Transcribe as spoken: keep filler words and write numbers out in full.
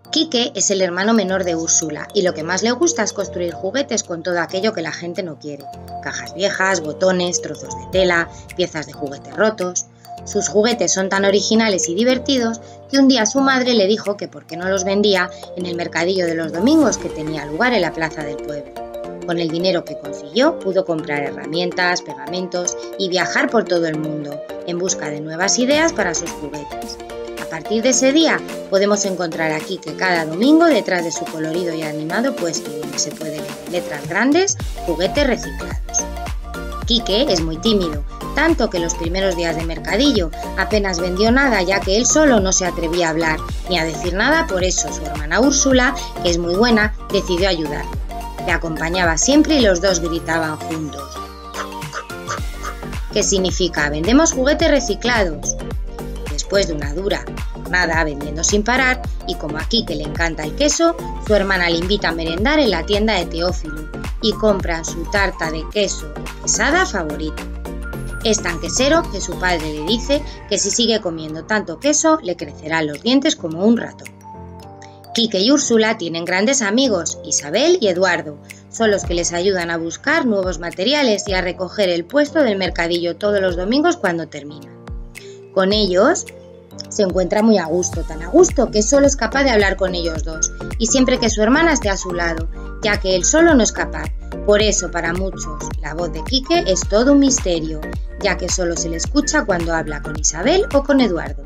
Quique es el hermano menor de Úrsula y lo que más le gusta es construir juguetes con todo aquello que la gente no quiere. Cajas viejas, botones, trozos de tela, piezas de juguetes rotos. Sus juguetes son tan originales y divertidos que un día su madre le dijo que por qué no los vendía en el mercadillo de los domingos que tenía lugar en la plaza del pueblo. Con el dinero que consiguió pudo comprar herramientas, pegamentos y viajar por todo el mundo en busca de nuevas ideas para sus juguetes. A partir de ese día podemos encontrar a Quique cada domingo detrás de su colorido y animado puesto donde se puede leer en letras grandes juguetes reciclados. Quique es muy tímido, tanto que los primeros días de mercadillo apenas vendió nada ya que él solo no se atrevía a hablar ni a decir nada, por eso su hermana Úrsula, que es muy buena, decidió ayudarlo. Le acompañaba siempre y los dos gritaban juntos. ¿Qué significa? ¡Vendemos juguetes reciclados! Después de una dura jornada vendiendo sin parar y como a Quique le encanta el queso, su hermana le invita a merendar en la tienda de Teófilo y compran su tarta de queso quesada favorita. Es tan quesero que su padre le dice que si sigue comiendo tanto queso le crecerán los dientes como un ratón. Quique y Úrsula tienen grandes amigos, Isabel y Eduardo. Son los que les ayudan a buscar nuevos materiales y a recoger el puesto del mercadillo todos los domingos cuando termina. Con ellos se encuentra muy a gusto, tan a gusto que solo es capaz de hablar con ellos dos y siempre que su hermana esté a su lado, ya que él solo no es capaz. Por eso para muchos la voz de Quique es todo un misterio, ya que solo se le escucha cuando habla con Isabel o con Eduardo.